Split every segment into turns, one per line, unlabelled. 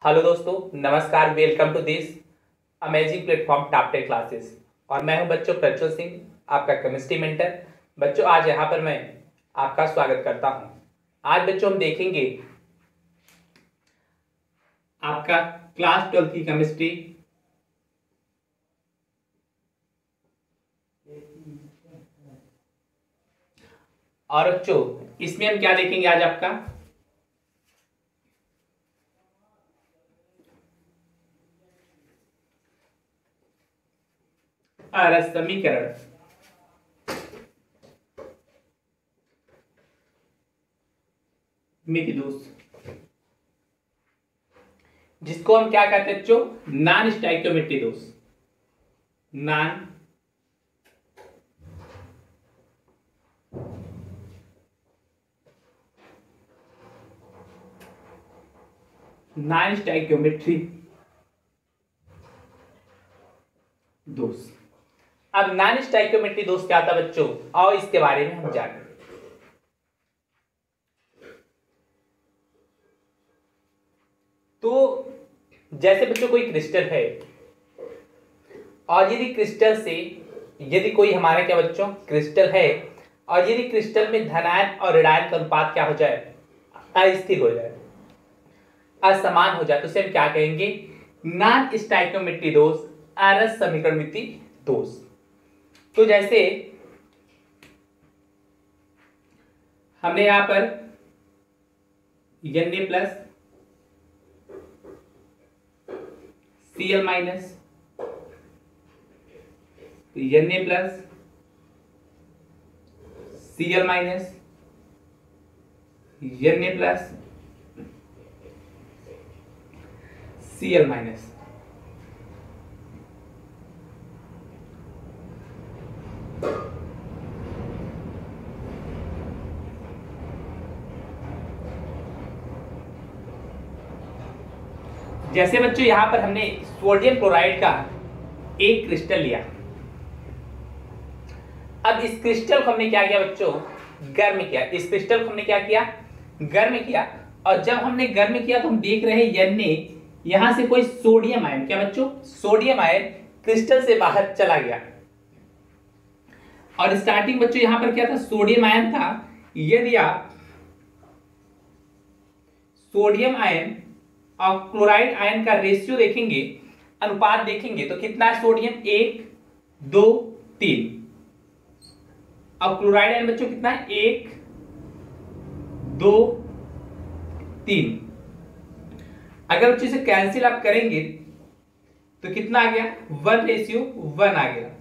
Hello दोस्तों, नमस्कार। Welcome to this amazing platform top 10 classes. और मैं हूं बच्चों प्रज्वल सिंह, आपका केमिस्ट्री मेंटर। बच्चों आज यहां पर मैं आपका स्वागत करता हूं। आज बच्चों हम देखेंगे आपका क्लास 12 की केमिस्ट्री। और बच्चों इसमें हम क्या देखेंगे आज आपका समीकरण मिति दोष, जिसको हम क्या कहते हैं बच्चों, नॉन स्टाइकियोमेट्री दोष। नॉन स्टाइकियोमेट्री दोष। अब नॉन स्टाइकियोमेट्री दोष क्या था बच्चों, और इसके बारे में हम जानें। तो जैसे बच्चों कोई क्रिस्टल है, और यदि क्रिस्टल से यदि कोई हमारा क्या बच्चों क्रिस्टल है, और यदि क्रिस्टल में धनायन और ऋणायन का अनुपात क्या हो जाए, अस्थिर हो जाए, असमान हो जाए, तो उसे हम क्या कहेंगे, नॉन स्टाइकियोमेट्री दोष, आरस समीकरणमिति दोष। तो जैसे हमने यहां पर Na plus Cl minus, Na plus Cl minus, Na plus Cl minus. जैसे बच्चों यहां पर हमने सोडियम क्लोराइड का एक क्रिस्टल लिया। अब इस क्रिस्टल को हमने क्या किया बच्चों, गर्म किया। इस क्रिस्टल को हमने क्या किया, गर्म किया। और जब हमने गर्म किया तो हम देख रहे हैं Na यहां से कोई सोडियम आयन, क्या बच्चों, सोडियम आयन क्रिस्टल से बाहर चला गया। और स्टार्टिंग बच्चों यहां पर क्या था, सोडियम आयन था। यदि आप सोडियम आयन और क्लोराइड आयन का रेशियो देखेंगे, अनुपात देखेंगे, तो कितना है सोडियम, 1 2 3। और क्लोराइड आयन बच्चों कितना है, 1 2 3। अगर बच्चों इसे कैंसिल आप करेंगे तो कितना आ गया, 1:1 आ गया।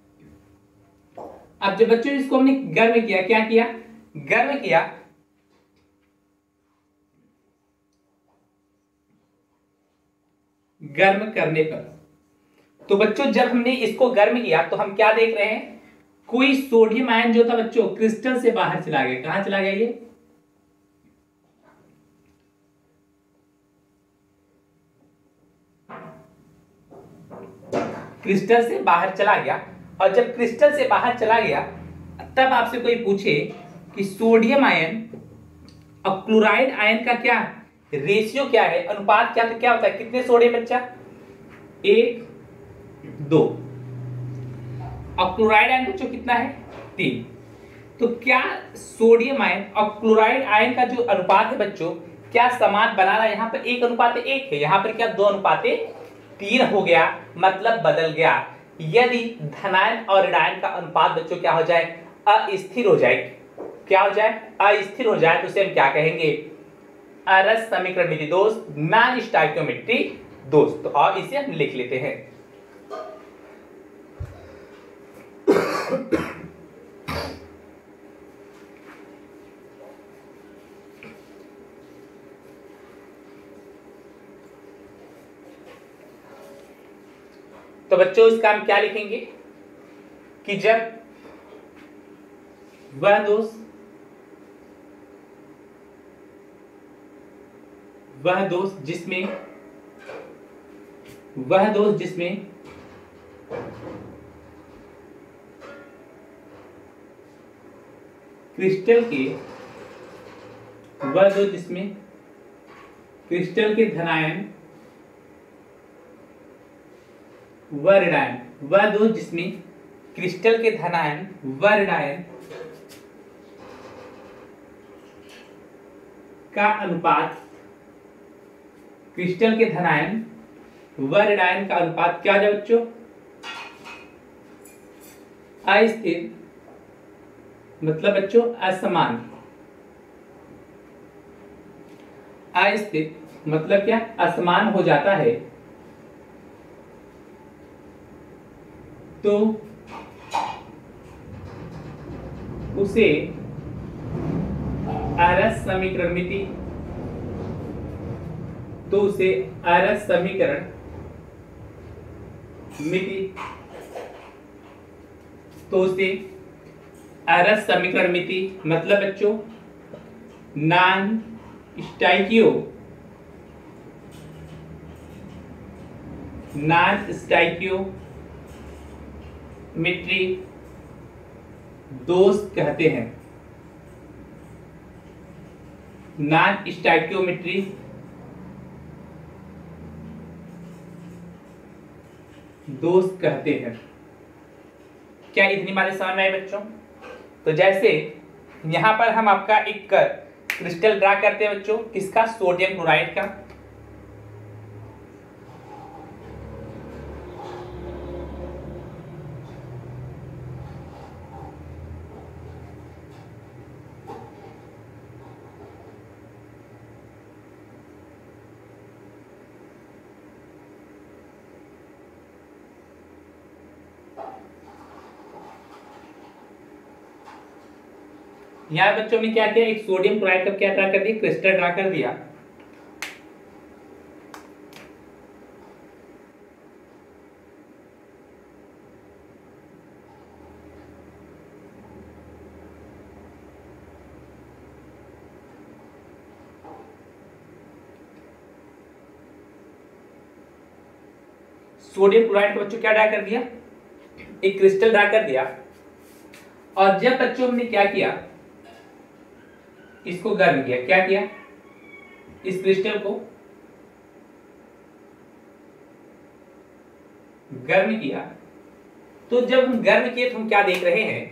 अब जब बच्चों इसको हमने गर्म किया, क्या किया, गर्म किया, गर्म करने पर, तो बच्चों जब हमने इसको गर्म किया तो हम क्या देख रहे हैं, कोई सोडियम आयन जो था बच्चों क्रिस्टल से बाहर चला गया। कहां चला गया, ये क्रिस्टल से बाहर चला गया। और जब क्रिस्टल से बाहर चला गया, तब आपसे कोई पूछे कि सोडियम आयन और क्लोराइड आयन का क्या रेशियो क्या है, अनुपात क्या, तो क्या होता है, कितने सोडियम बच्चा, 1 2। और क्लोराइड आयन बच्चों कितना है, 3। तो क्या सोडियम आयन और क्लोराइड आयन का जो अनुपात है बच्चों, क्या समान बना रहा, यहाँ पर 1:1 है, यहाँ पर क्या 2:3 हो गया, मतलब बदल गया। यदि धनायन और ऋणायन का अनुपात बच्चों क्या हो जाए, अस्थिर हो जाए, क्या हो जाए, अस्थिर हो जाए, तो उसे हम क्या कहेंगे, अरस समीकरणमिति दोष, नॉन स्टाइकियोमेट्री दोष। तो और इसे हम लिख लेते हैं। तो बच्चों इसका हम क्या लिखेंगे कि जब वह दोष जिसमें क्रिस्टल के धनायन व ऋण आयन, वह दोष जिसमें क्रिस्टल के धन आयन व ऋण आयन का अनुपात, क्रिस्टल के धन आयन व ऋण आयन का अनुपात क्या है बच्चों? अस्थिर, मतलब बच्चों असमान। अस्थिर मतलब क्या? असमान हो जाता है तो उसे आरस समीकरण मिति, तो उसे आरस समीकरण मिति, तो उसे आरस समीकरण मिति मतलब बच्चों नॉन स्टाइकियोमेट्री दोष कहते हैं। नॉन स्टाइकियोमेट्री दोष कहते हैं। क्या इतनी बातें समझ में आई बच्चों? तो जैसे यहां पर हम आपका एक क्रिस्टल ड्रा करते हैं बच्चों, किसका? सोडियम क्लोराइड का। यहाँ बच्चों ने क्या किया? एक सोडियम क्लोराइड का क्या ड्रा कर दिया? क्रिस्टल ड्रा कर दिया। सोडियम क्लोराइड का बच्चों क्या ड्रा कर दिया? एक क्रिस्टल ड्रा कर दिया। और जब बच्चों हमने क्या किया? इसको गर्म किया। क्या किया? इस क्रिस्टल को गर्म किया। तो जब हम गर्म किए तो हम क्या देख रहे हैं?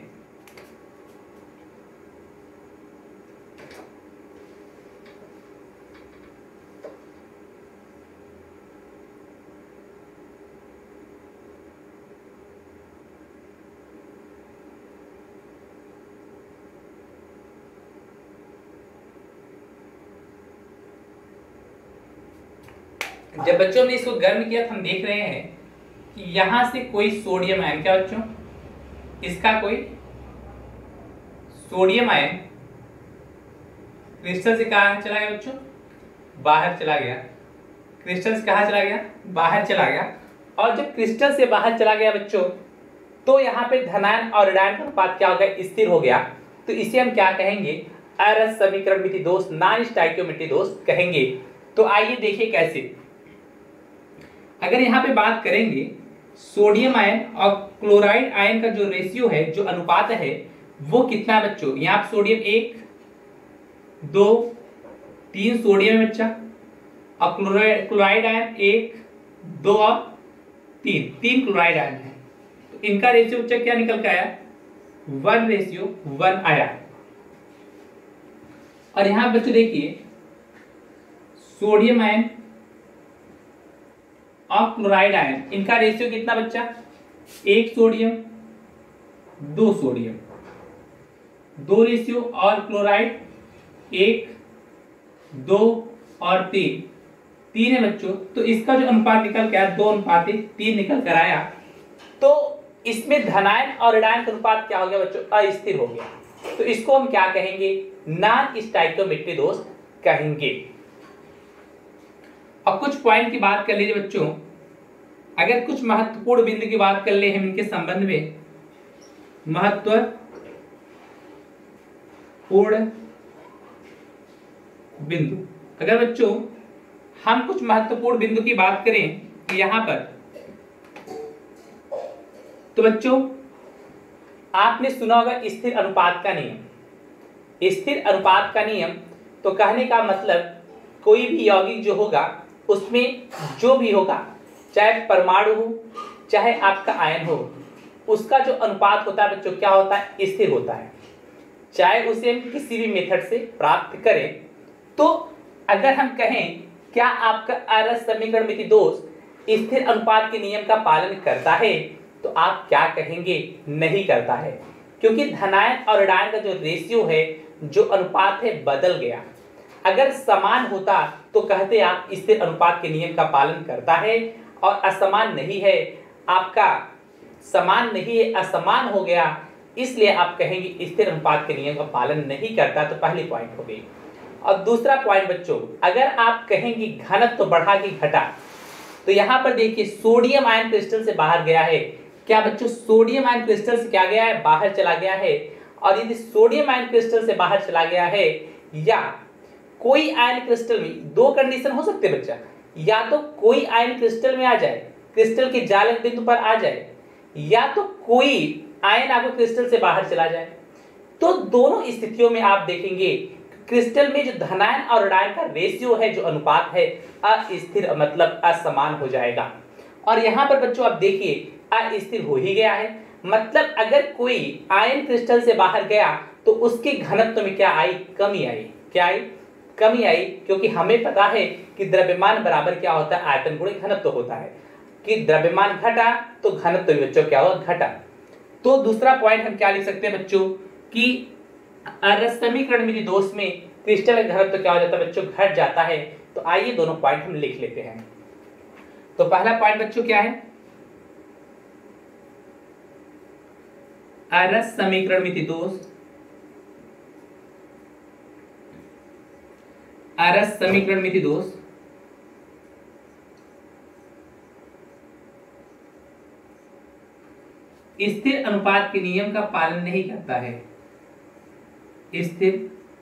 जब बच्चों हमने इसको गर्म किया तो हम देख रहे हैं कि यहां से कोई सोडियम आयन, क्या बच्चों? इसका कोई सोडियम आयन क्रिस्टल से कहां चला गया बच्चों? बाहर चला गया। क्रिस्टल से कहां चला गया? बाहर चला गया। और जब क्रिस्टल से बाहर चला गया बच्चों, तो यहाँ पे धनायन और ऋणायन का अनुपात क्या हो गया? स्थिर हो गया। तो इसे हम क्या कहेंगे? आरस समीकरण मिति दोष, नॉन स्टाइकियोमेट्री दोष कहेंगे। तो आइए देखिए कैसे। अगर यहाँ पे बात करेंगे सोडियम आयन और क्लोराइड आयन का जो रेशियो है, जो अनुपात है, वो कितना है बच्चों? यहाँ पे सोडियम 1 2 3 सोडियम है बच्चा, और क्लोराइड आयन 1 2 और 3 क्लोराइड आयन है। तो इनका रेशियो बच्चा क्या निकल के आया? 1:1 आया। और यहां बच्चों देखिए सोडियम आयन और क्लोराइड आयन, इनका रेशियो कितना बच्चा? 1 सोडियम 2 सोडियम, 2 रेशियो, और क्लोराइड 1 2 और 3 है बच्चों। तो इसका जो अनुपात निकल के आया 2:3 निकल कर आया। तो इसमें धनायन और ऋणायन का अनुपात क्या हो गया बच्चों? अस्थिर हो गया। तो इसको हम क्या कहेंगे? नॉन स्टाइकियोमेट्री दोष कहेंगे। अब कुछ पॉइंट की बात कर लीजिए बच्चों। अगर कुछ महत्वपूर्ण बिंदु की बात कर ले हम इनके संबंध में, महत्वपूर्ण बिंदु, अगर बच्चों हम कुछ महत्वपूर्ण बिंदु की बात करें यहां पर, तो बच्चों आपने सुना होगा स्थिर अनुपात का नियम। स्थिर अनुपात का नियम तो कहने का मतलब कोई भी यौगिक जो होगा उसमें जो भी होगा, चाहे परमाणु हो चाहे आपका आयन हो, उसका जो अनुपात होता है बच्चों क्या होता है, स्थिर होता है। चाहे उसे हम किसी भी मेथड से प्राप्त करें। तो अगर हम कहें क्या आपका आदर्श समीकरण मिति दोष स्थिर अनुपात के नियम का पालन करता है, तो आप क्या कहेंगे, नहीं करता है, क्योंकि धनायन और ऋणायन का जो रेशियो है, जो अनुपात है, बदल गया। अगर समान होता तो कहते आप स्थिर अनुपात के नियम का पालन करता है, और असमान नहीं है, आपका समान नहीं है, असमान हो गया, इसलिए आप कहेंगे स्थिर अनुपात के नियम का पालन नहीं करता। तो पहली पॉइंट हो गई। और दूसरा पॉइंट बच्चों, अगर आप कहेंगे घनत्व तो बढ़ा कि घटा, तो यहां पर देखिए सोडियम आयन क्रिस्टल से बाहर गया है। क्या बच्चों सोडियम आयन क्रिस्टल से क्या गया है, बाहर चला गया है। और यदि सोडियम आयन क्रिस्टल से बाहर चला गया है, या कोई आयन क्रिस्टल में, दो कंडीशन हो सकते हैं बच्चा, या तो कोई आयन क्रिस्टल में आ जाए, क्रिस्टल के जालक बिंदु पर आ जाए, या तो कोई आयन आपको क्रिस्टल से बाहर चला जाए। तो दोनों स्थितियों में आप देखेंगे क्रिस्टल में जो धनायन और ऋणायन का रेशियो है, जो अनुपात है, अस्थिर मतलब असमान हो जाएगा। और यहां पर बच्चों आप देखिए अस्थिर हो ही गया है, मतलब अगर कोई आयन क्रिस्टल से बाहर गया तो उसके घनत्व में क्या आई, कमी आई। क्या आई, कमी आई, क्योंकि हमें पता है कि द्रव्यमान बराबर क्या होता है, आयतन गुणे घनत्व होता है, कि द्रव्यमान घटा तो घनत्व भी बच्चों क्या होगा, घटा। तो दूसरा पॉइंट हम क्या लिख सकते हैं बच्चों, कि आदर्श समीकरण मिति दोष में क्रिस्टल का घनत्व क्या हो जाता है बच्चों, घट जाता है। तो आइए दोनों पॉइंट हम लिख लेते हैं। तो पहला पॉइंट बच्चों क्या है, आदर्श समीकरण मिति दोष, आदर्श समीकरण मिति दोष स्थिर अनुपात के नियम का पालन नहीं करता है। स्थिर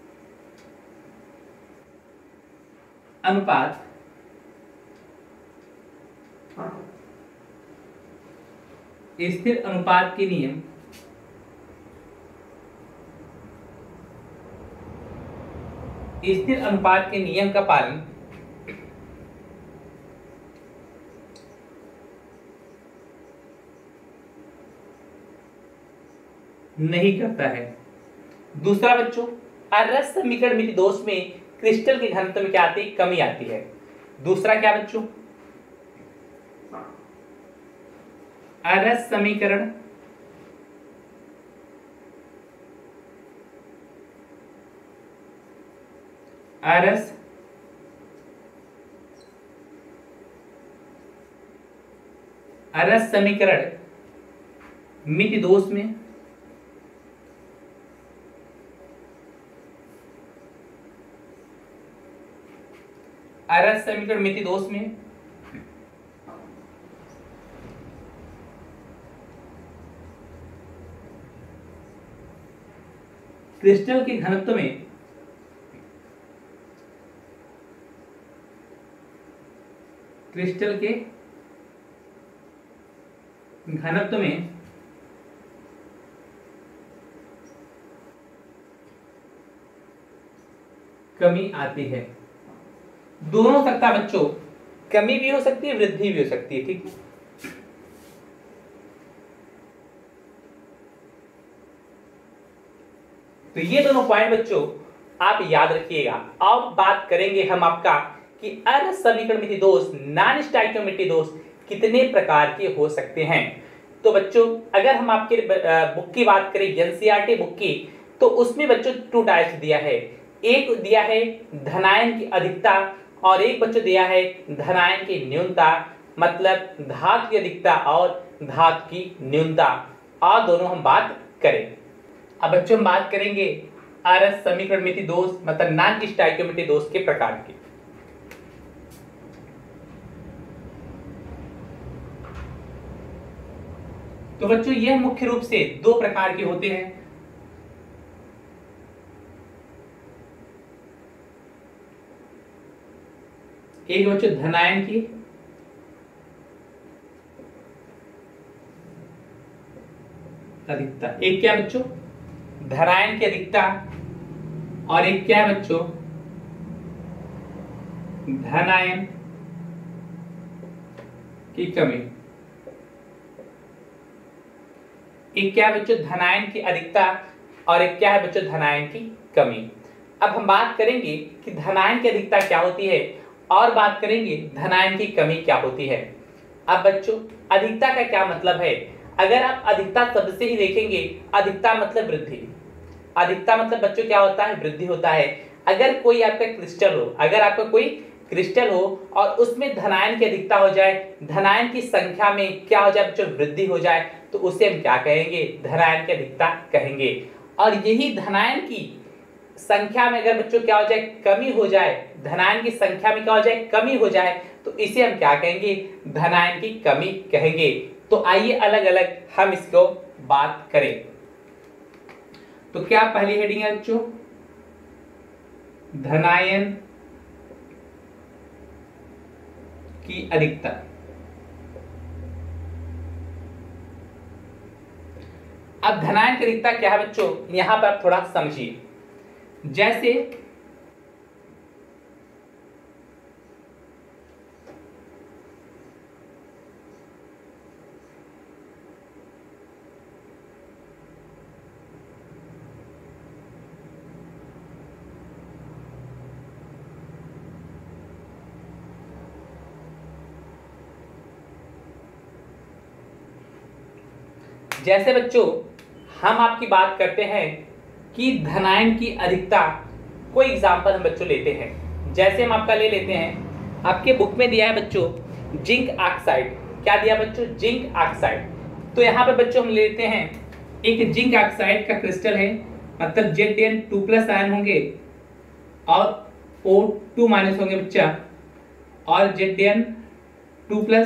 अनुपात स्थिर अनुपात के नियम स्थिर अनुपात के नियम का पालन नहीं करता है। दूसरा बच्चों, आदर्श समीकरण मिति दोष में क्रिस्टल के घनत्व में क्या आती है, कमी आती है। दूसरा क्या बच्चों, आदर्श समीकरण आदर्श आदर्श समीकरण मिति दोष में आदर्श समीकरण मिति दोष में क्रिस्टल के घनत्व में क्रिस्टल के घनत्व में कमी आती है। दोनों हो सकता है बच्चों, कमी भी हो सकती है, वृद्धि भी हो सकती है, ठीक। तो ये दोनों पॉइंट बच्चों आप याद रखिएगा। अब बात करेंगे हम आपका कि आदर्श समीकरण मिति दोष, नॉन स्टोइकियोमेट्रिक दोष कितने प्रकार के हो सकते हैं। तो बच्चों अगर हम आपके बुक की बात करें, एनसीईआरटी बुक की, तो उसमें बच्चों 2 टाइप्स दिया है। एक दिया है धनायन की अधिकता, और एक बच्चों दिया है धनायन की न्यूनता, मतलब धातु की अधिकता और धातु की न्यूनता। और दोनों हम बात करें। अब बच्चों हम बात करेंगे आदर्श समीकरण मिति दोष मतलब नॉन स्टोइकियोमेट्रिक दोष के प्रकार के। तो बच्चों यह मुख्य रूप से 2 प्रकार के होते हैं। एक बच्चों धनायन की अधिकता, एक क्या बच्चों धनायन की अधिकता, और एक क्या बच्चों धनायन की कमी। एक क्या है बच्चों धनायन की अधिकता और एक क्या है बच्चों धनायन की कमी। अब हम बात करेंगे कि धनायन की अधिकता क्या होती है और बात करेंगे धनायन की कमी क्या होती है। अब बच्चों अधिकता का क्या मतलब है, अगर आप अधिकता शब्द से ही देखेंगे, अधिकता मतलब वृद्धि, अधिकता मतलब बच्चों क्या होता है वृद्धि होता है। अगर कोई आपका क्रिस्टल हो, अगर आपका कोई क्रिस्टल हो और उसमें धनायन की अधिकता हो जाए, धनायन की संख्या में क्या हो जाए बच्चों वृद्धि हो जाए, तो उसे हम क्या कहेंगे धनायन की अधिकता कहेंगे। और यही धनायन की संख्या में अगर बच्चों क्या हो जाए कमी हो जाए, धनायन की संख्या में क्या हो जाए कमी हो जाए, तो इसे हम क्या कहेंगे धनायन की कमी कहेंगे। तो आइए अलग अलग हम इसको बात करें। तो क्या पहली हेडिंग है बच्चों धनायन की अधिकता। अब धनायन की अधिकता क्या है बच्चों, यहां पर आप थोड़ा समझिए। जैसे जैसे बच्चों हम आपकी बात करते हैं कि धनायन की अधिकता, कोई एग्जांपल हम बच्चों लेते हैं। जैसे हम आपका ले लेते हैं, आपके बुक में दिया है बच्चों जिंक ऑक्साइड, क्या दिया बच्चों जिंक ऑक्साइड। तो यहाँ पर बच्चों हम लेते हैं एक जिंक ऑक्साइड का क्रिस्टल है, मतलब Zn2+ आयन होंगे और O2- होंगे बच्चा, और Zn2+,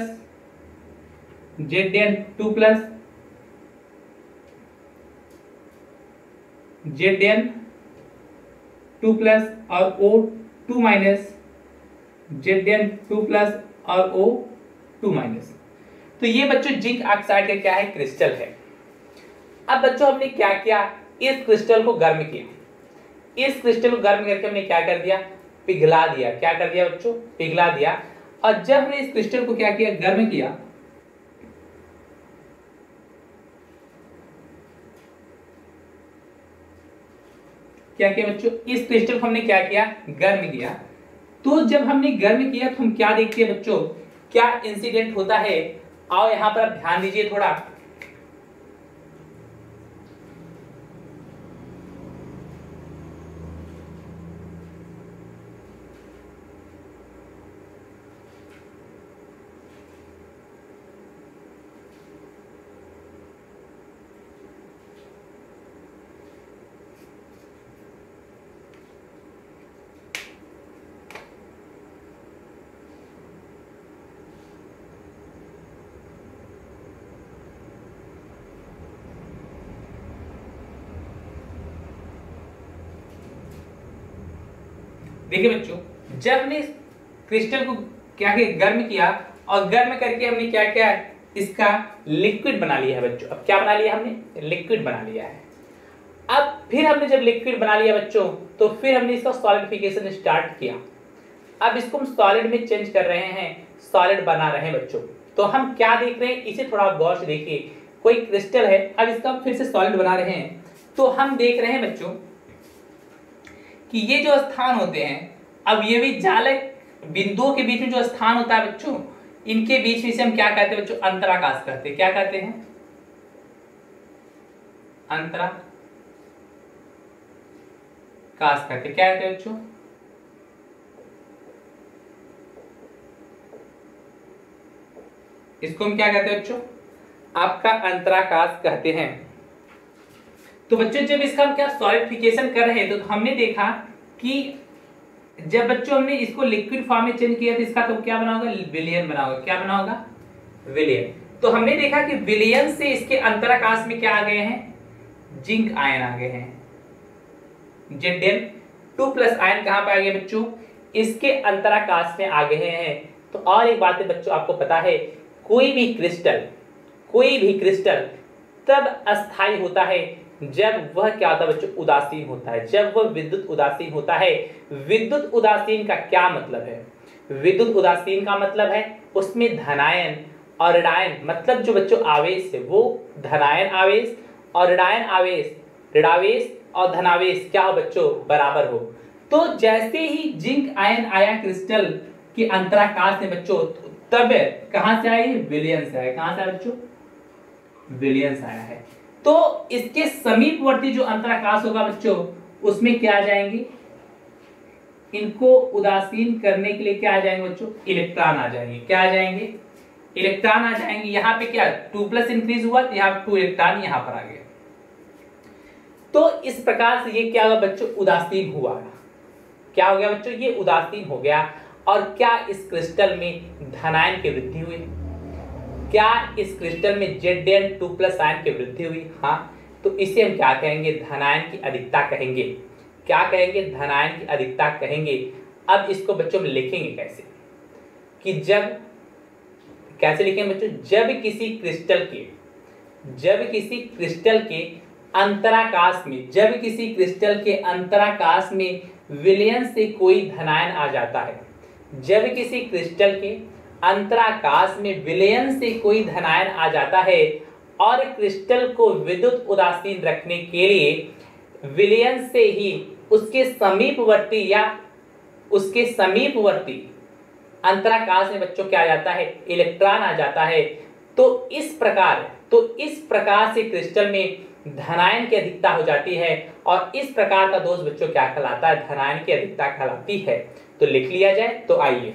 Zn2+, Zn2+ और O2-, Zn2+ और O2-। तो ये बच्चों जिंक ऑक्साइड का क्या है क्रिस्टल है। अब बच्चों हमने क्या किया, इस क्रिस्टल को गर्म किया, इस क्रिस्टल को गर्म करके हमने क्या कर दिया पिघला दिया, क्या कर दिया बच्चों पिघला दिया। और जब हमने इस क्रिस्टल को क्या किया गर्म किया, क्या किया बच्चों इस क्रिस्टल को हमने क्या किया गर्म किया। तो जब हमने गर्म किया तो हम क्या देखते हैं बच्चों क्या इंसिडेंट होता है। आओ यहां पर आप ध्यान दीजिए थोड़ा। देखिए बच्चों जब हमने इस क्रिस्टल को क्या किया गर्म किया और गर्म करके हमने क्या किया इसका लिक्विड बना लिया है बच्चों। अब क्या बना लिया हमने लिक्विड बना लिया है। अब फिर हमने जब लिक्विड बना लिया बच्चों तो फिर हमने इसका सॉलिडिफिकेशन स्टार्ट किया। अब इसको हम सॉलिड में चेंज कर रहे हैं, सॉलिड बना रहे हैं बच्चों। तो हम क्या देख रहे हैं इसे थोड़ा गौर से देखिए। कोई क्रिस्टल है, अब इसका हम फिर से सॉलिड बना रहे हैं, तो हम देख रहे हैं बच्चों कि ये जो स्थान होते हैं, अब ये भी जालक बिंदुओं के बीच में जो स्थान होता है बच्चों, इनके बीच में से हम क्या कहते हैं बच्चों अंतराकाश कहते हैं। क्या कहते हैं अंतराकाश कहते हैं। क्या कहते हैं बच्चों इसको हम क्या कहते हैं बच्चों आपका अंतराकाश कहते हैं। तो बच्चों जब इसका हम क्या सॉलिडिफिकेशन कर रहे हैं तो हमने देखा कि जब बच्चों हमने इसको लिक्विड फॉर्म में चेंज किया तो इसका तो क्या बना होगा विलयन बना होगा। क्या बना होगा विलयन। तो हमने देखा कि विलयन से इसके अंतराकाश में क्या आ गए हैं जिंक आयन आ गए हैं। Zn2+ आयन कहां पे आ गए बच्चों इसके अंतराकाश में आ गए हैं। तो और एक बात है बच्चों आपको पता है कोई भी क्रिस्टल तब अस्थाई होता है जब वह क्या होता है बच्चों उदासीन होता है, जब वह विद्युत उदासीन होता है। विद्युत उदासीन का क्या मतलब है, विद्युत उदासीन का मतलब है उसमें धनायन और ऋणायन मतलब जो बच्चों आवेश है वो धनायन आवेश और ऋणायन आवेश ऋणावेश और धनावेश क्या हो बच्चों बराबर हो। तो जैसे ही जिंक आयन आया क्रिस्टल के अंतराकाश में बच्चों, तब कहां से आया, विलयन से आया। कहां से आया बच्चों, विलयन से आया है। तो इसके समीपवर्ती जो अंतराकाश होगा बच्चों, उसमें क्या आ जाएंगे, इनको उदासीन करने के लिए क्या आ जाएंगे बच्चों, इलेक्ट्रॉन आ जाएंगे। क्या आ जाएंगे, इलेक्ट्रॉन आ जाएंगे। यहाँ पे क्या 2+ इंक्रीज हुआ, तो यहाँ पे 2 इलेक्ट्रॉन यहाँ पर आ गए। तो इस प्रकार से ये क्या होगा बच्चों, उदासीन हुआ। क्या हो गया बच्चों, ये उदासीन हो गया। और क्या इस क्रिस्टल में धनायन की वृद्धि हुई, क्या इस क्रिस्टल में Zn2+ आयन की वृद्धि हुई। हाँ, तो इसे हम क्या कहेंगे, धनायन की अधिकता कहेंगे। क्या कहेंगे, धनायन की अधिकता कहेंगे। अब इसको बच्चों में लिखेंगे कैसे, कि जब कैसे लिखेंगे बच्चों, जब किसी क्रिस्टल के अंतराकाश में, जब किसी क्रिस्टल के अंतराकाश में विलयन से कोई धनायन आ जाता है, जब किसी क्रिस्टल के अंतराकाश में विलयन से कोई धनायन आ जाता है और क्रिस्टल को विद्युत उदासीन रखने के लिए विलयन से ही उसके समीपवर्ती अंतराकाश में बच्चों क्या आ जाता है, इलेक्ट्रॉन आ जाता है। तो इस प्रकार से क्रिस्टल में धनायन की अधिकता हो जाती है और इस प्रकार का दोष बच्चों क्या कहलाता है, धनायन की अधिकता कहलाती है। तो लिख लिया जाए। तो आइए,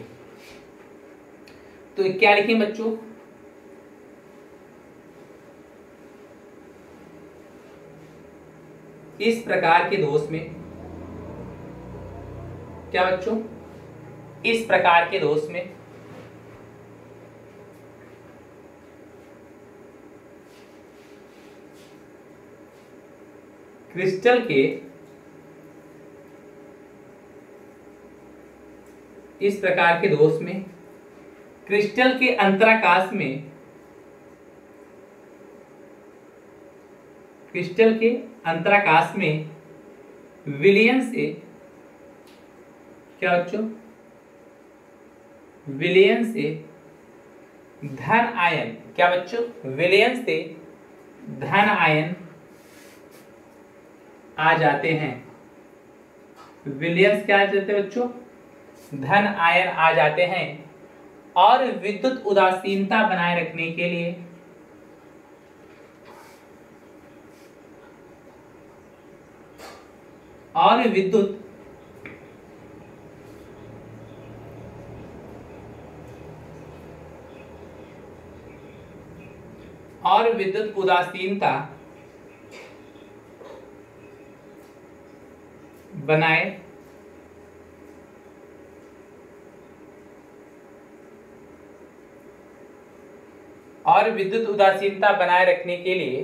तो क्या लिखें बच्चों, इस प्रकार के दोष में क्या बच्चों, इस प्रकार के दोष में क्रिस्टल के इस प्रकार के दोष में क्रिस्टल के अंतराकाश में, क्रिस्टल के अंतराकाश में विलयन से क्या बच्चों, विलयन से धन आयन, क्या बच्चों, विलयन से धन आयन आ जाते हैं। विलयन क्या आ जाते हैं बच्चों, धन आयन आ जाते हैं और विद्युत उदासीनता बनाए रखने के लिए विद्युत उदासीनता बनाए रखने के लिए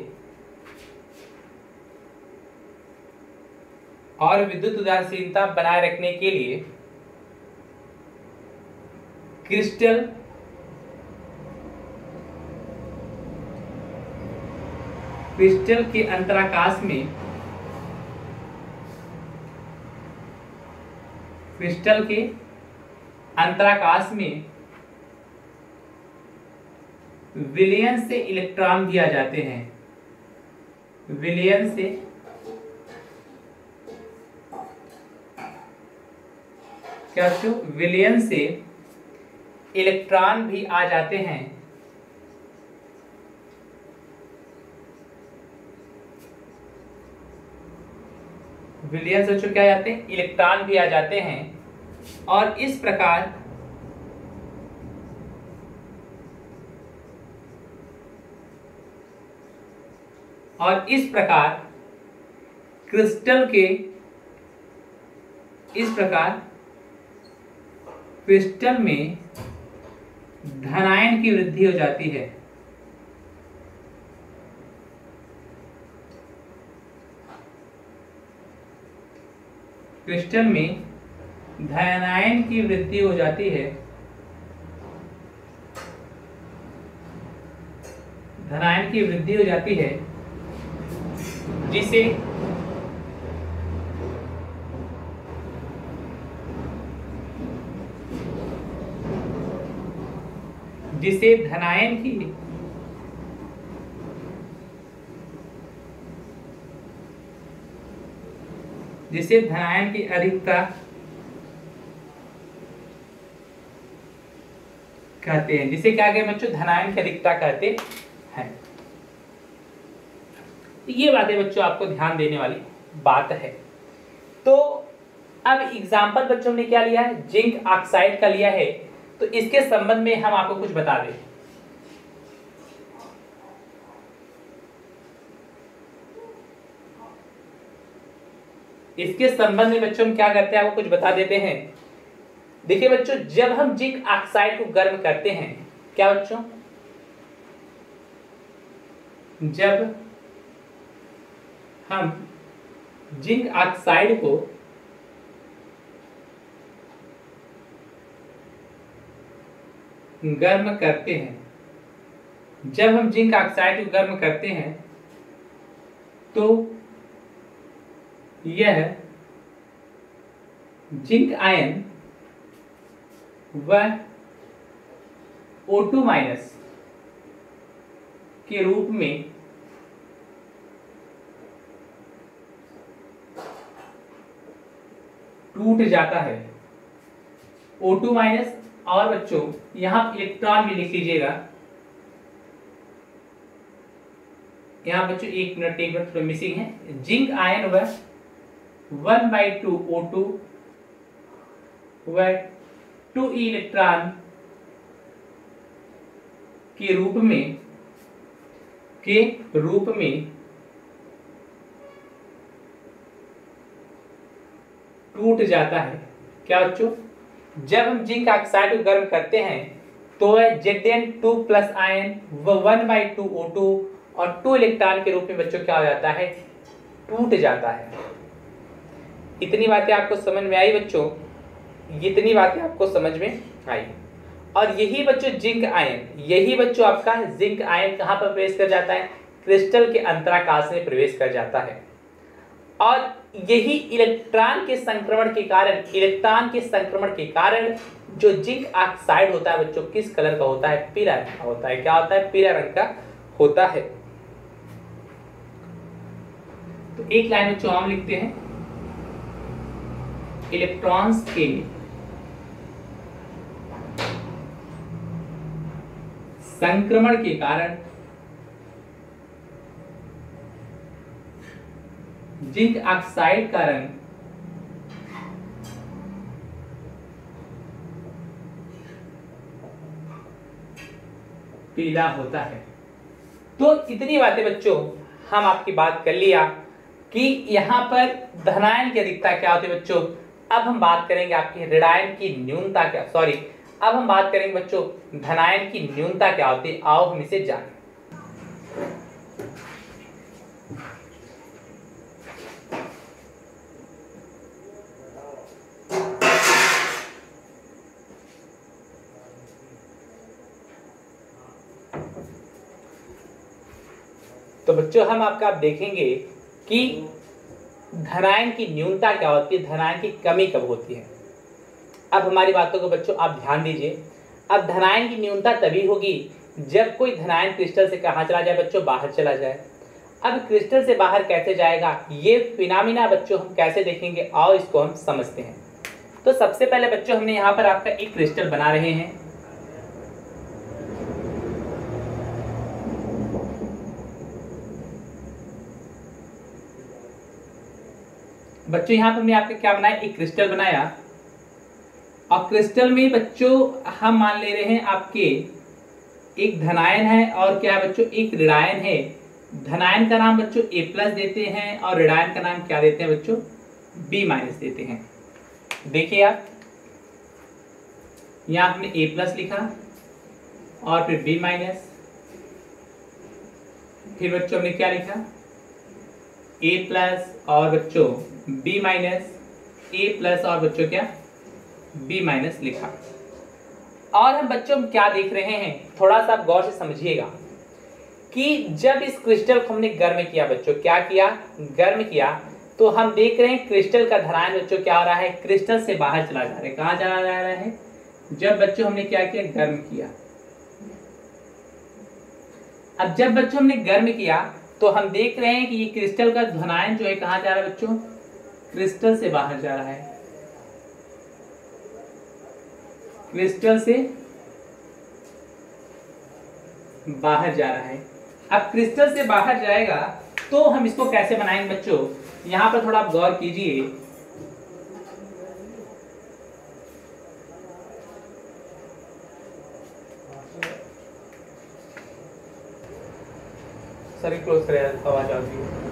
क्रिस्टल के अंतराकाश में विलयन से इलेक्ट्रॉन दिया जाते हैं। विलयन से क्या बच्चों, विलयन से इलेक्ट्रॉन भी आ जाते हैं। विलयन से बच्चों क्या आ जाते हैं, इलेक्ट्रॉन भी आ जाते हैं और इस प्रकार क्रिस्टल में धनायन की वृद्धि हो जाती है। क्रिस्टल में धनायन की वृद्धि हो जाती है, धनायन की वृद्धि हो जाती है, जिसे जिसे धनायन की अधिकता कहते हैं, जिसे क्या कहते हैं बच्चों, धनायन की अधिकता कहते हैं। ये बातें बच्चों आपको ध्यान देने वाली बात है। तो अब एग्जाम्पल बच्चों ने क्या लिया है, जिंक ऑक्साइड का लिया है, तो इसके संबंध में हम आपको कुछ बता दें। इसके संबंध में बच्चों हम क्या करते हैं, आपको कुछ बता देते हैं। देखिए बच्चों, जब हम जिंक ऑक्साइड को गर्म करते हैं, क्या बच्चों, जब हम जिंक ऑक्साइड को गर्म करते हैं, जब हम जिंक ऑक्साइड को गर्म करते हैं तो यह जिंक आयन व O2 माइनस के रूप में टूट जाता है। O2 माइनस, और बच्चों यहां इलेक्ट्रॉन भी लिख लीजिएगा। यहां बच्चों एक मिनट थोड़ा मिसिंग है। जिंक आयन व 1/2 O2 व 2 इलेक्ट्रॉन के रूप में टूट जाता है। क्या बच्चों, जब हम जिंक ऑक्साइड को गर्म करते हैं तो वह Zn2+ आयन व 1/2 O2 और 2 इलेक्ट्रॉन के रूप में बच्चों क्या हो जाता है, टूट जाता है। इतनी बातें आपको समझ में आई बच्चों, इतनी बातें आपको समझ में आई। और यही बच्चों जिंक आयन, यही बच्चों आपका जिंक आयन कहां पर प्रवेश कर जाता है, क्रिस्टल के अंतराकाश में प्रवेश कर जाता है। और यही इलेक्ट्रॉन के संक्रमण के कारण जो जिंक ऑक्साइड होता है बच्चों, किस कलर का होता है, पीला रंग का होता है। क्या होता है, पीला रंग का होता है। तो एक लाइन बच्चों हम लिखते हैं, इलेक्ट्रॉन्स के संक्रमण के कारण जिंक ऑक्साइड का रंग पीला होता है। तो इतनी बातें बच्चों हम आपकी बात कर लिया कि यहां पर धनायन की अधिकता क्या होती है बच्चों। अब हम बात करेंगे आपकी ऋणायन की न्यूनता क्या, अब हम बात करेंगे बच्चों धनायन की न्यूनता क्या होती है। आओ हम इसे जानें। तो बच्चों हम आपका आप देखेंगे कि धनायन की न्यूनता क्या होती है, धनायन की कमी कब होती है। अब हमारी बातों को बच्चों आप ध्यान दीजिए। अब धनायन की न्यूनता तभी होगी जब कोई धनायन क्रिस्टल से कहाँ चला जाए बच्चों, बाहर चला जाए। अब क्रिस्टल से बाहर कैसे जाएगा, ये फिनोमेना बच्चों हम कैसे देखेंगे, आओ इसको हम समझते हैं। तो सबसे पहले बच्चों हमने यहाँ पर आपका एक क्रिस्टल बना रहे हैं। बच्चों यहाँ पर हमने आपका क्या बनाया, एक क्रिस्टल बनाया। और क्रिस्टल में बच्चों हम मान ले रहे हैं आपके एक धनायन है और क्या है बच्चों, एक ऋणायन है। धनायन का नाम बच्चों A+ देते हैं और ऋणायन का नाम क्या देते हैं बच्चों, B- देते हैं। देखिए आप यहाँ हमने A+ लिखा और फिर B-, फिर बच्चों हमने क्या लिखा, A+ और बच्चों B-, A+ और बच्चों क्या, B- लिखा। और हम बच्चों क्या देख रहे हैं, थोड़ा सा आप गौर से समझिएगा कि जब इस क्रिस्टल को हमने गर्म किया बच्चों, क्या किया, गर्म किया, तो हम देख रहे हैं क्रिस्टल का धनायन बच्चों क्या हो रहा है, क्रिस्टल से बाहर चला जा रहा है। कहाँ चला जा रहा है, जब बच्चों हमने क्या किया, गर्म किया। अब जब बच्चों हमने गर्म किया तो हम देख रहे हैं कि ये क्रिस्टल का धनायन जो है कहाँ जा रहा है बच्चों, क्रिस्टल से बाहर जा रहा है, क्रिस्टल से बाहर जा रहा है। अब क्रिस्टल से बाहर जाएगा तो हम इसको कैसे बनाएंगे बच्चों, यहां पर थोड़ा आप गौर कीजिए। सॉरी क्लोज करें, आवाज आ रही है।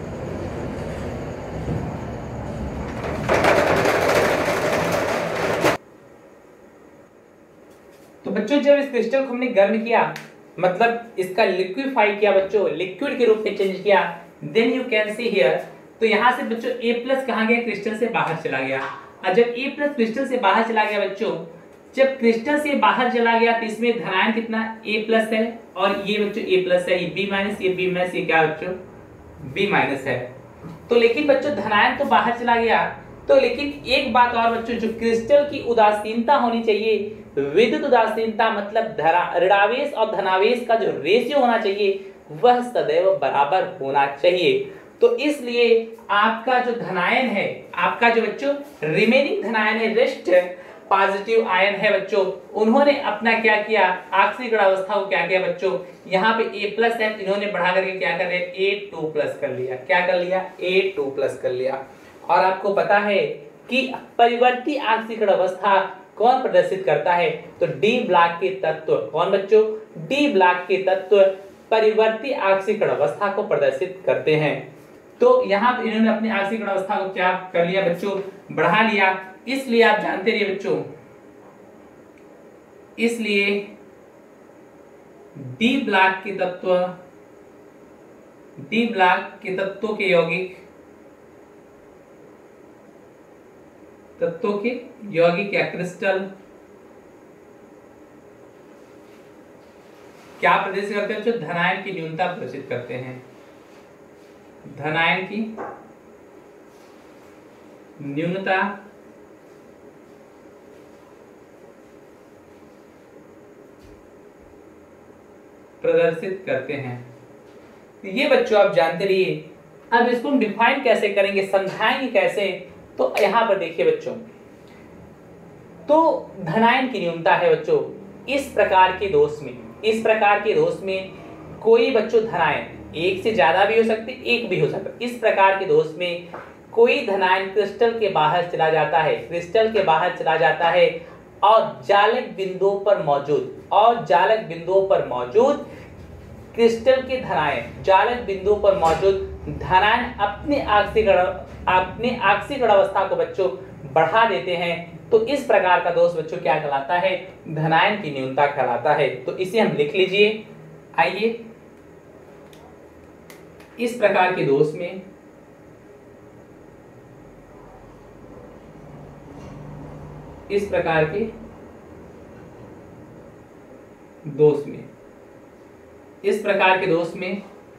तो बच्चों जब इस क्रिस्टल को हमने गर्म किया, मतलब इसका लिक्विफाई किया बच्चों, लिक्विड के रूप में चेंज किया, then you can see here, तो यहां से बच्चों A+ कहां गया, क्रिस्टल से बाहर चला गया। और जब A+ क्रिस्टल से बाहर चला गया बच्चों, जब क्रिस्टल से बाहर चला गया तो इसमें धनायन कितना A+ है, और ये बच्चों A+ है, ये B-, ये B-, ये क्या बच्चों B- है। तो लेकिन बच्चों धनायन तो बाहर चला गया, तो लेकिन एक बात और बच्चों, जो क्रिस्टल की उदासीनता होनी चाहिए, विद्युत उदासीनता मतलब ऋणावेश और धनावेश का जो रेशियो होना चाहिए वह सदैव बराबर होना चाहिए। तो इसलिए आपका जो धनायन है, आपका जो बच्चों रिमेनिंग धनायन है, रेस्ट पॉजिटिव आयन है बच्चों, उन्होंने अपना क्या किया, ऑक्सीकरण अवस्था को क्या किया बच्चों, यहाँ पे A+ है, इन्होंने बढ़ा करके क्या कर रहे, A2+ कर लिया। क्या कर लिया, A2+ कर लिया। और आपको पता है कि परिवर्ती ऑक्सीकरण अवस्था कौन प्रदर्शित करता है, तो डी ब्लॉक के तत्व, कौन बच्चों, डी ब्लॉक के तत्व परिवर्ती ऑक्सीकरण अवस्था को प्रदर्शित करते हैं। तो यहाँ पे इन्होंने अपनी ऑक्सीकरण अवस्था को क्या कर लिया बच्चों, बढ़ा लिया। इसलिए आप जानते रहिए बच्चों, इसलिए डी ब्लॉक के तत्व, डी ब्लॉक के तत्वों के यौगिक, तत्वों के यौगिक या क्रिस्टल क्या प्रदर्शित करते हैं, जो धनायन की न्यूनता प्रदर्शित करते हैं, धनायन की न्यूनता प्रदर्शित करते हैं। ये बच्चों आप जानते रहिए। अब इसको हम डिफाइन कैसे करेंगे, समझाएंगे कैसे, तो यहां पर देखिए बच्चों, तो धनायन की न्यूनता है बच्चों, इस प्रकार के दोष में, इस प्रकार के दोष में कोई बच्चों धनायन एक से ज्यादा भी हो सकते, एक भी हो सकता, इस प्रकार के दोष में कोई धनायन क्रिस्टल के बाहर चला जाता है, क्रिस्टल के बाहर चला जाता है और जालक बिंदुओं पर मौजूद, और जालक बिंदुओं पर मौजूद क्रिस्टल के धनायन, जालक बिंदुओं पर मौजूद धनायन अपने ऑक्सीकरण अवस्था को बच्चों बढ़ा देते हैं। तो इस प्रकार का दोष बच्चों क्या कहलाता है, धनायन की न्यूनता कहलाता है। तो इसे हम लिख लीजिए। आइए, इस प्रकार के दोष में इस प्रकार के दोष में इस प्रकार के दोष में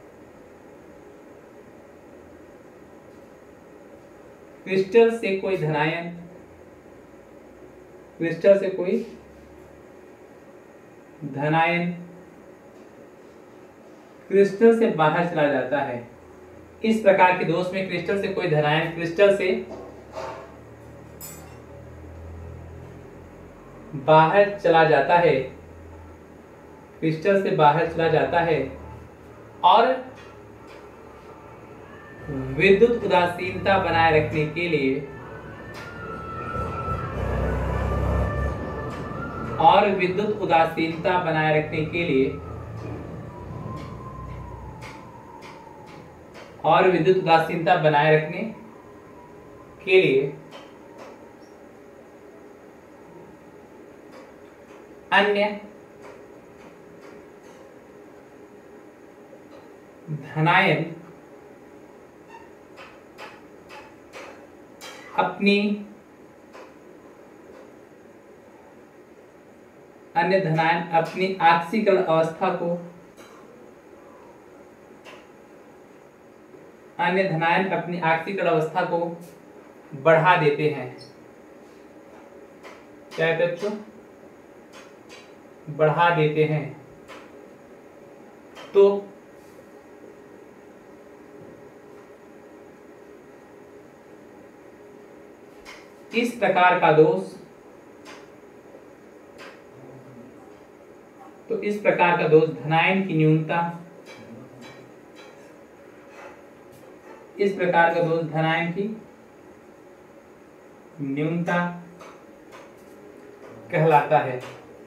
क्रिस्टल से कोई धनायन, क्रिस्टल से कोई धनायन क्रिस्टल से बाहर चला जाता है। इस प्रकार के दोष में क्रिस्टल से कोई धनायन क्रिस्टल से बाहर चला जाता है, क्रिस्टल से बाहर चला जाता है और विद्युत उदासीनता बनाए रखने के लिए विद्युत उदासीनता बनाए रखने के लिए विद्युत उदासीनता बनाए रखने के लिए अन्य धनायन अपनी ऑक्सीकरण अवस्था को बढ़ा देते हैं। क्या है बच्चों, बढ़ा देते हैं। तो इस प्रकार का दोष, तो इस प्रकार का दोष धनायन की न्यूनता, इस प्रकार का दोष धनायन की न्यूनता कहलाता है।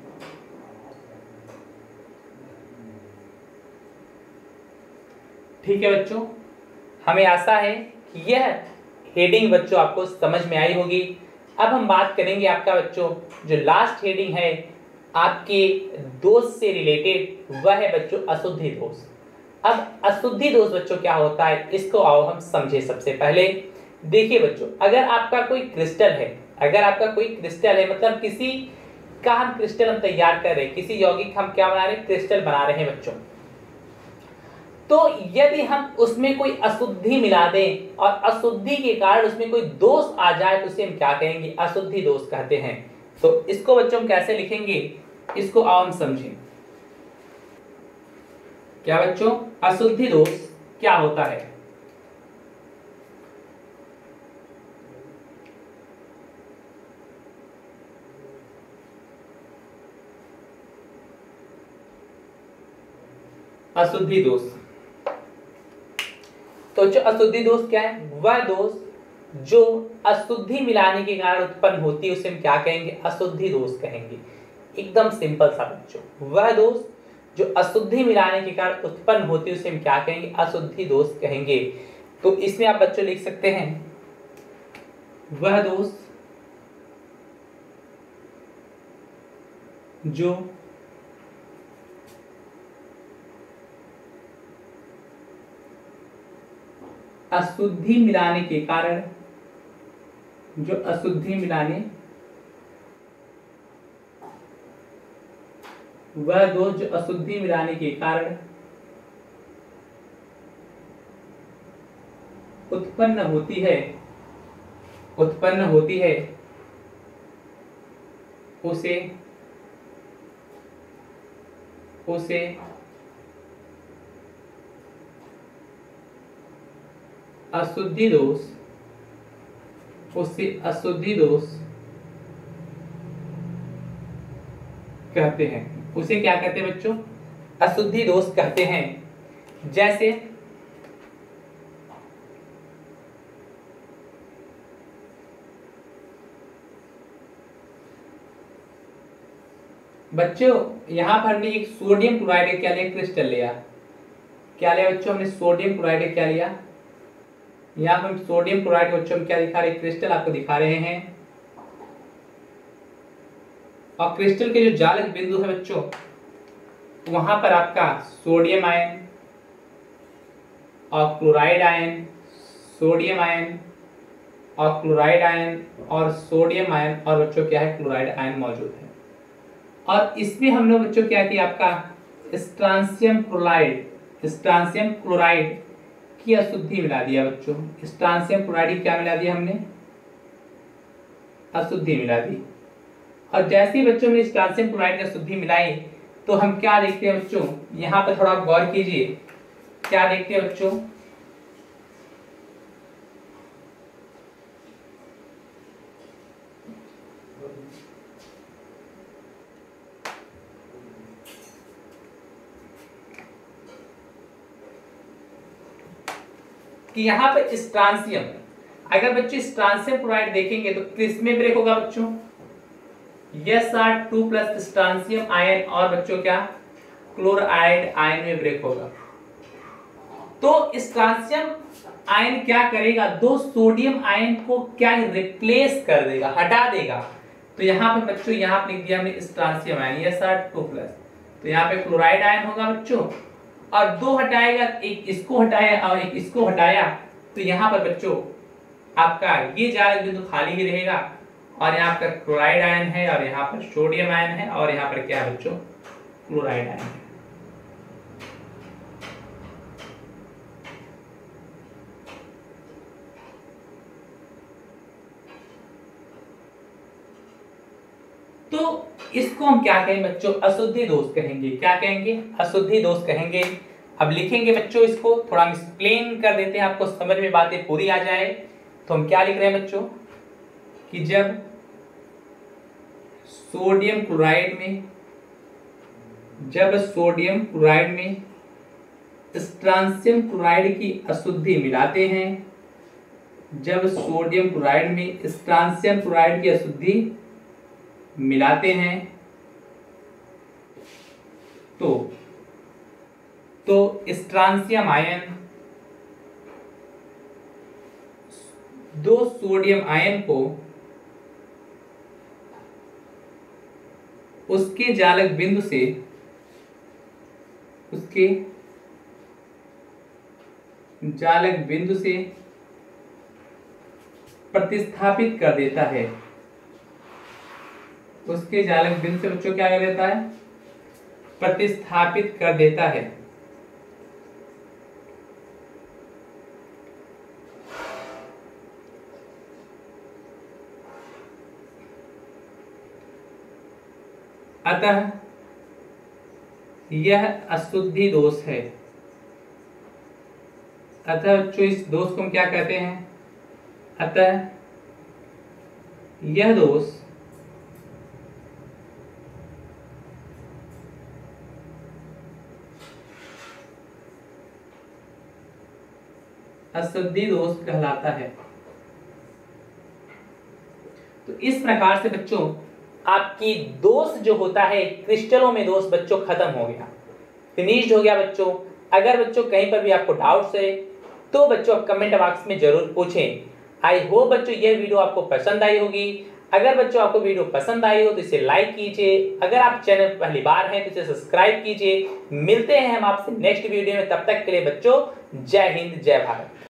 ठीक है बच्चों, हमें आशा है कि यह हेडिंग बच्चों आपको समझ में आई होगी। अब हम बात करेंगे आपका बच्चों जो लास्ट हेडिंग है आपके दोष से रिलेटेड, वह है बच्चों अशुद्धि दोष। अब अशुद्धि दोष बच्चों क्या होता है, इसको आओ हम समझे। सबसे पहले देखिए बच्चों, अगर आपका कोई क्रिस्टल है, अगर आपका कोई क्रिस्टल है, मतलब किसी का हम क्रिस्टल हम तैयार कर रहे हैं, किसी यौगिक हम क्या बना रहे हैं, क्रिस्टल बना रहे हैं बच्चों। तो यदि हम उसमें कोई अशुद्धि मिला दें और अशुद्धि के कारण उसमें कोई दोष आ जाए तो उसे हम क्या कहेंगे, अशुद्धि दोष कहते हैं। तो इसको बच्चों हम कैसे लिखेंगे, इसको आओ हम समझें। क्या बच्चों, अशुद्धि दोष क्या होता है? अशुद्धि दोष, तो जो अशुद्धि दोष क्या है, वह दोष जो अशुद्धि मिलाने के कारण उत्पन्न होती है उसे हम क्या कहेंगे, अशुद्धि दोष कहेंगे। एकदम सिंपल सा बच्चों, वह दोष जो अशुद्धि मिलाने के कारण उत्पन्न होती है उसे हम क्या कहेंगे, अशुद्धि दोष कहेंगे। तो इसमें आप बच्चों लिख सकते हैं, वह दोष जो अशुद्धि मिलाने के कारण, जो अशुद्धि मिलाने, वह दोष जो अशुद्धि मिलाने के कारण उत्पन्न होती है, उत्पन्न होती है, उसे अशुद्धि दोष, उसे अशुद्धि दोष कहते हैं। उसे क्या कहते हैं बच्चों, अशुद्धि दोष कहते हैं। जैसे बच्चों यहां पर हमने एक सोडियम क्लोराइड का क्या लिया, क्रिस्टल लिया। क्या लिया बच्चों, हमने सोडियम क्लोराइड का क्या लिया, यहाँ पर हम सोडियम क्लोराइड बच्चों हम क्या दिखा रहे हैं, क्रिस्टल आपको दिखा रहे हैं। और क्रिस्टल के जो जालक बिंदु है बच्चों, वहां पर आपका सोडियम आयन और क्लोराइड आयन, सोडियम आयन और क्लोराइड आयन और सोडियम आयन और बच्चों क्या है, क्लोराइड आयन मौजूद है। और इसमें हम लोग बच्चों क्या किया, आपका स्ट्रांसियम क्लोराइड, स्ट्रांसियम क्लोराइड की अशुद्धि मिला दिया बच्चों। स्ट्रांसियम क्लोराइड क्या मिला दिया हमने, अशुद्धि मिला दी। और जैसे ही बच्चों में स्ट्रांसियम क्लोराइड की अशुद्धि मिलाई तो हम क्या देखते हैं बच्चों, यहाँ पर थोड़ा गौर कीजिए, क्या देखते हैं बच्चों, कि यहाँ पे स्ट्रांसियम, अगर बच्चों स्ट्रांसियम क्लोराइड देखेंगे तो किस में ब्रेक होगा बच्चों, SR2 प्लस स्ट्रांसियम आयन और बच्चों क्या, क्लोराइड आयन में ब्रेक होगा। तो स्ट्रांसियम आयन क्या करेगा, दो सोडियम आयन को क्या रिप्लेस कर देगा, हटा देगा। तो यहाँ पे बच्चों, यहाँ पे लिख दिया हमने स्ट्रांसियम आयन SR2 प्लस, तो यहाँ पे क्लोराइड आयन होगा बच्चों, और दो हटाएगा, एक इसको हटाया और एक इसको हटाया, तो यहाँ पर बच्चों आपका ये जालक बिंदु खाली ही रहेगा। और यहाँ पर क्लोराइड आयन है और यहाँ पर सोडियम आयन है और यहाँ पर क्या है बच्चों, क्लोराइड आयन है। तो इसको हम क्या कहेंगे बच्चों, अशुद्धि दोष कहेंगे। क्या कहेंगे, अशुद्धि दोष कहेंगे। अब लिखेंगे बच्चों, इसको थोड़ा हम एक्सप्लेन कर देते हैं, आपको समझ में बातें पूरी आ जाए। तो हम क्या लिख रहे हैं बच्चों, कि जब सोडियम क्लोराइड में स्ट्रांसियम क्लोराइड की अशुद्धि मिलाते हैं, जब सोडियम क्लोराइड में स्ट्रांसियम क्लोराइड की अशुद्धि मिलाते हैं तो स्ट्रांसियम आयन दो सोडियम आयन को उसके जालक बिंदु से प्रतिस्थापित कर देता है। उसके जालक बिंदु से बच्चों क्या कर देता है? प्रतिस्थापित कर देता है। अतः यह अशुद्धि दोष है। अतः बच्चों इस दोष को हम क्या कहते हैं? अतः यह दोष अशुद्धि दोष कहलाता है। तो इस प्रकार से बच्चों आपकी दोष जो होता है, क्रिस्टलों में दोष बच्चों खत्म हो गया, फिनिश्ड हो गया बच्चों। अगर बच्चों कहीं पर भी आपको डाउट्स है तो बच्चों आप कमेंट बॉक्स में जरूर पूछें। आई होप बच्चों यह वीडियो आपको पसंद आई होगी। अगर बच्चों आपको वीडियो पसंद आई हो तो इसे लाइक कीजिए। अगर आप चैनल पहली बार हैं तो इसे सब्सक्राइब कीजिए। मिलते हैं हम आपसे नेक्स्ट वीडियो में, तब तक के लिए बच्चों जय हिंद जय भारत।